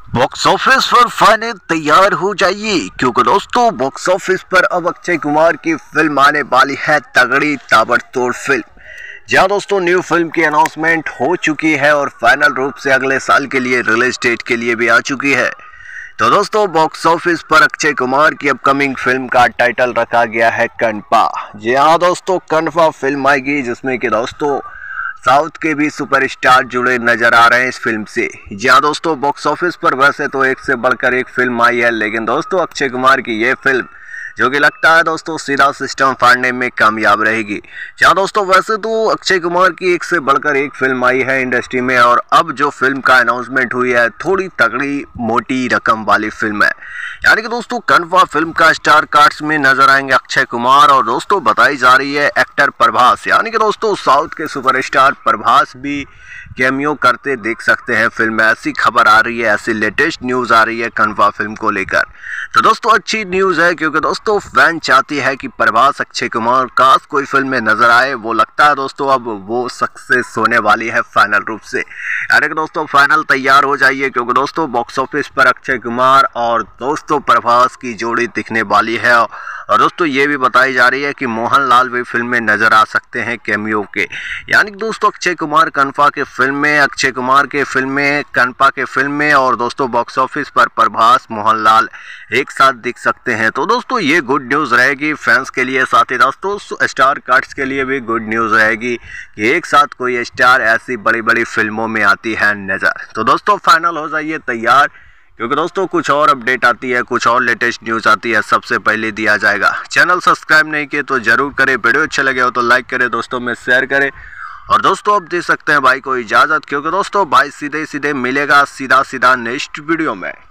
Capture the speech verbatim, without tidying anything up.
Box office पर final तैयार हो जाइए, क्योंकि दोस्तों बॉक्स ऑफिस पर अब अक्षय कुमार की फिल्म आने वाली है, तगड़ी ताबड़तोड़ फिल्म। जहां दोस्तों न्यू फिल्म की अनाउंसमेंट हो चुकी है और फाइनल रूप से अगले साल के लिए रिलीज डेट के लिए भी आ चुकी है। तो दोस्तों बॉक्स ऑफिस पर अक्षय कुमार की अपकमिंग फिल्म का टाइटल रखा गया है कनपा। जी हाँ दोस्तों, कनपा फिल्म आएगी जिसमें कि दोस्तों साउथ के भी सुपरस्टार जुड़े नजर आ रहे हैं इस फिल्म से। जी हाँ दोस्तों, बॉक्स ऑफिस पर वैसे तो एक से बढ़कर एक फिल्म आई है, लेकिन दोस्तों अक्षय कुमार की ये फिल्म जो कि लगता है दोस्तों सीधा सिस्टम फाड़ने में कामयाब रहेगी। जहाँ दोस्तों वैसे तो अक्षय कुमार की एक से बढ़कर एक फिल्म आई है इंडस्ट्री में, और अब जो फिल्म का अनाउंसमेंट हुई है थोड़ी तगड़ी मोटी रकम वाली फिल्म है। यानी कि दोस्तों कनपा फिल्म का स्टार कास्ट में नजर आएंगे अक्षय कुमार, और दोस्तों बताई जा रही है एक्टर प्रभास, यानी कि दोस्तों साउथ के सुपरस्टार प्रभास भी कैमियो करते देख सकते हैं फिल्म में। ऐसी खबर आ रही है, ऐसी लेटेस्ट न्यूज आ रही है कनपा फिल्म को लेकर। तो दोस्तों अच्छी न्यूज है, क्योंकि दोस्तों फैन चाहती है कि प्रभास अक्षय कुमार का कोई फिल्म में नजर आए। वो लगता है दोस्तों अब वो सक्सेस होने वाली है फाइनल रूप से। यानी कि दोस्तों फाइनल तैयार हो जाइए, क्योंकि दोस्तों बॉक्स ऑफिस पर अक्षय कुमार और दोस्तों प्रभास की जोड़ी दिखने वाली है। और दोस्तों ये भी बताई जा रही है कि मोहनलाल भी फिल्म में नजर आ सकते हैं कैमियो के। यानी कि दोस्तों अक्षय कुमार कनपा के फिल्म में, अक्षय कुमार के फिल्म में, कनपा के फिल्म में, और दोस्तों बॉक्स ऑफिस पर प्रभास मोहनलाल एक साथ दिख सकते हैं। तो दोस्तों ये गुड न्यूज़ रहेगी फैंस के लिए, साथ ही दोस्तों स्टार कास्ट के लिए भी गुड न्यूज़ रहेगी कि एक साथ कोई स्टार ऐसी बड़ी बड़ी फिल्मों में आती है नज़र। तो दोस्तों फाइनल हो जाइए तैयार, क्योंकि दोस्तों कुछ और अपडेट आती है, कुछ और लेटेस्ट न्यूज़ आती है, सबसे पहले दिया जाएगा। चैनल सब्सक्राइब नहीं किए तो जरूर करें, वीडियो अच्छा लगे हो तो लाइक करें, दोस्तों में शेयर करें। और दोस्तों अब दे सकते हैं भाई को इजाज़त, क्योंकि दोस्तों भाई सीधे सीधे मिलेगा सीधा सीधा नेक्स्ट वीडियो में।